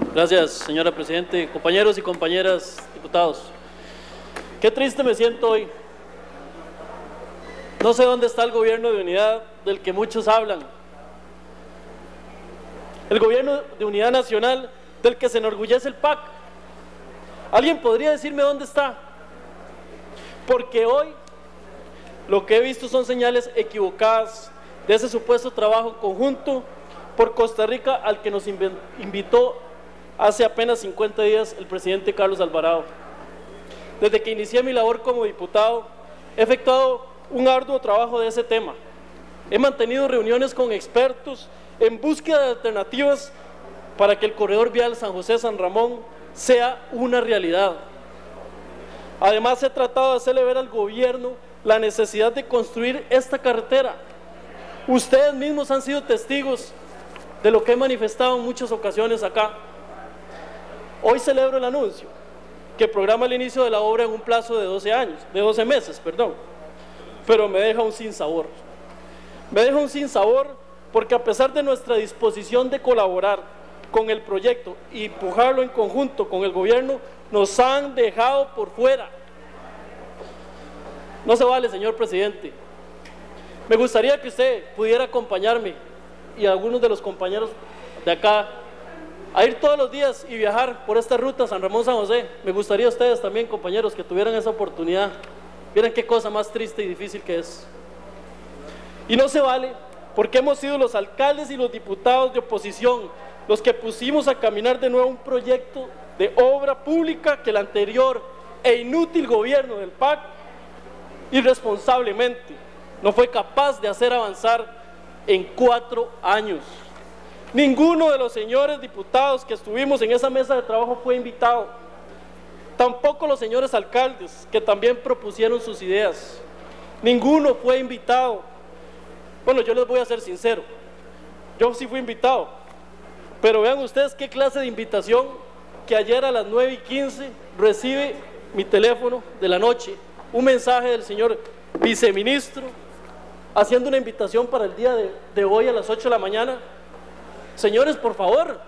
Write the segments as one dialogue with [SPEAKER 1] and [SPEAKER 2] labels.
[SPEAKER 1] Gracias, señora Presidente. Compañeros y compañeras diputados, qué triste me siento hoy. No sé dónde está el gobierno de unidad del que muchos hablan. El gobierno de unidad nacional del que se enorgullece el PAC. ¿Alguien podría decirme dónde está? Porque hoy lo que he visto son señales equivocadas de ese supuesto trabajo conjunto por Costa Rica al que nos invitó hace apenas 50 días el presidente Carlos Alvarado. Desde que inicié mi labor como diputado, he efectuado un arduo trabajo de ese tema. He mantenido reuniones con expertos en búsqueda de alternativas para que el corredor vial San José-San Ramón sea una realidad. Además, he tratado de hacerle ver al gobierno la necesidad de construir esta carretera. Ustedes mismos han sido testigos de lo que he manifestado en muchas ocasiones acá. Hoy celebro el anuncio que programa el inicio de la obra en un plazo de 12 meses, pero me deja un sinsabor. Me deja un sinsabor porque a pesar de nuestra disposición de colaborar con el proyecto y empujarlo en conjunto con el gobierno, nos han dejado por fuera. No se vale, señor presidente. Me gustaría que usted pudiera acompañarme y a algunos de los compañeros de acá a ir todos los días y viajar por esta ruta San Ramón-San José. Me gustaría a ustedes también, compañeros, que tuvieran esa oportunidad. Miren qué cosa más triste y difícil que es. Y no se vale porque hemos sido los alcaldes y los diputados de oposición los que pusimos a caminar de nuevo un proyecto de obra pública que el anterior e inútil gobierno del PAC irresponsablemente no fue capaz de hacer avanzar en 4 años. Ninguno de los señores diputados que estuvimos en esa mesa de trabajo fue invitado. Tampoco los señores alcaldes que también propusieron sus ideas. Ninguno fue invitado. Bueno, yo les voy a ser sincero. Yo sí fui invitado. Pero vean ustedes qué clase de invitación que ayer a las 9:15 recibe mi teléfono de la noche un mensaje del señor viceministro haciendo una invitación para el día de hoy a las 8 de la mañana. Señores, por favor,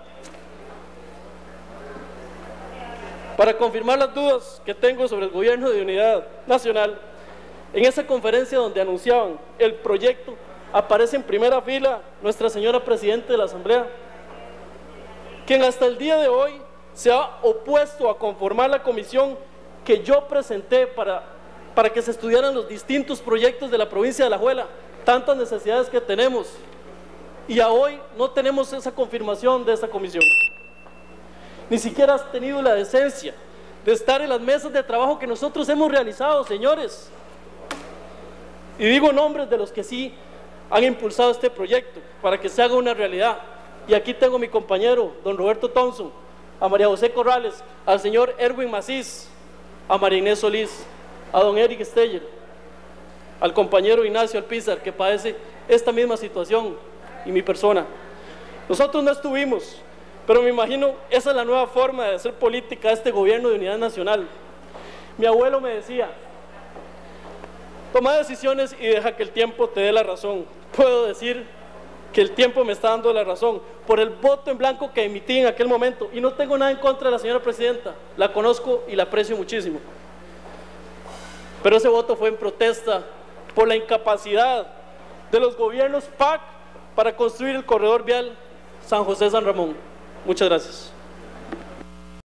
[SPEAKER 1] para confirmar las dudas que tengo sobre el gobierno de unidad nacional, en esa conferencia donde anunciaban el proyecto, aparece en primera fila nuestra señora Presidenta de la Asamblea, quien hasta el día de hoy se ha opuesto a conformar la comisión que yo presenté para que se estudiaran los distintos proyectos de la provincia de Alajuela, tantas necesidades que tenemos, y a hoy no tenemos esa confirmación de esa comisión. Ni siquiera has tenido la decencia de estar en las mesas de trabajo que nosotros hemos realizado, señores. Y digo nombres de los que sí han impulsado este proyecto para que se haga una realidad. Y aquí tengo a mi compañero, don Roberto Thompson, a María José Corrales, al señor Erwin Macís, a María Inés Solís, a don Eric Steyer, al compañero Ignacio Alpizar, que padece esta misma situación, y mi persona. Nosotros no estuvimos, pero me imagino esa es la nueva forma de hacer política de este gobierno de unidad nacional. Mi abuelo me decía: toma decisiones y deja que el tiempo te dé la razón. Puedo decir que el tiempo me está dando la razón por el voto en blanco que emití en aquel momento, y no tengo nada en contra de la señora Presidenta, la conozco y la aprecio muchísimo, pero ese voto fue en protesta por la incapacidad de los gobiernos PAC para construir el corredor vial San José-San Ramón. Muchas gracias.